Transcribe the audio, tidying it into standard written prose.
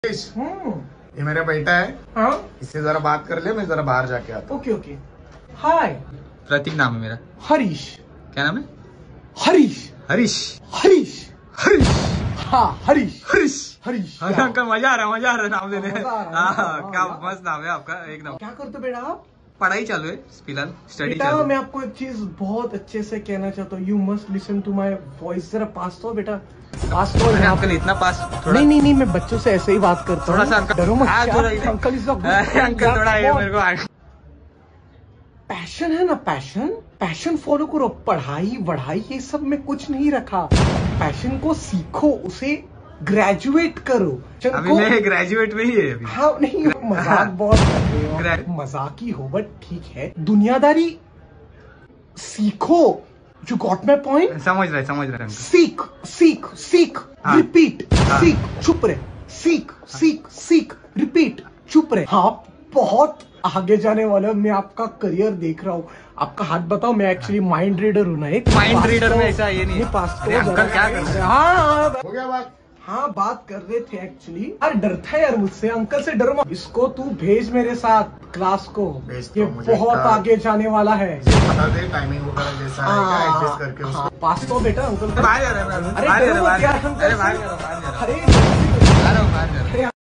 ये मेरा बेटा है। हाँ? इससे जरा बात कर ले, मैं जरा बाहर जाके आता हूँ। Okay okay. हाय। प्रतीक नाम है मेरा। हरीश। क्या नाम है? हरीश। हरीश। हरीश। हरीश। हाँ हरीश। हरीश। हरीश। अरे अंकल मजा आ रहा है नाम लेने। मजा आ रहा है। हाँ, क्या मस्त नाम है आपका एकदम। क्या करते हो बेटा आप? पढ़ाई चालू है फिलहाल, स्टडी बेटा चालू मैं है। आपको एक चीज बहुत अच्छे से कहना चाहता हूँ। You must listen to my voice. जरा पास तो बेटा, पास तो। अरे अंकल इतना पास थोड़ा। नहीं मैं बच्चों से ऐसे ही बात करता हूँ। थोड़ा सा अंकल, डरो मत। हाँ, क्या? थोड़ा इधर। अंकल इज अंकल थोड़ा आइए मेरे को। पैशन है ना, पैशन फॉलो करो। पढ़ाई वढ़ाई ये सब में कुछ नहीं रखा। पैशन को सीखो, उसे ग्रेजुएट करो। अभी मैं ग्रेजुएट में ही है अभी। हाँ नहीं, मजाक बहुत कर रहे हो, मजाकी हो बट ठीक है। दुनियादारी सीखो। You got my point? समझ रहे अंकल। सीख सीख सीख, हाँ। रिपीट। हाँ। सीख, चुप रहे। सीख सीख सीख, रिपीट, चुप रहे। हाँ बहुत आगे जाने वाले हो। मैं आपका करियर देख रहा हूँ। आपका हाथ बताओ। मैं एक्चुअली माइंड रीडर हूँ ना। एक माइंड रीडर में ऐसा ये नहीं है। अरे अंकल क्या कर रहे हैं? हाँ हो गया बात? हाँ बात कर रहे थे एक्चुअली। यार डरता है यार मुझसे। अंकल से डरो मत। इसको तू भेज मेरे साथ क्लास को। ये बहुत आगे जाने वाला है। बता दे टाइमिंग वगैरह जैसा है, एडजस्ट करके उसको। पास तो बेटा अंकल। बाहर जा रहा है। अरे डरो मत यार अंकल। बाहर जा रहा हूँ। अरे आ रहा हूँ बाहर जा रहा हूँ।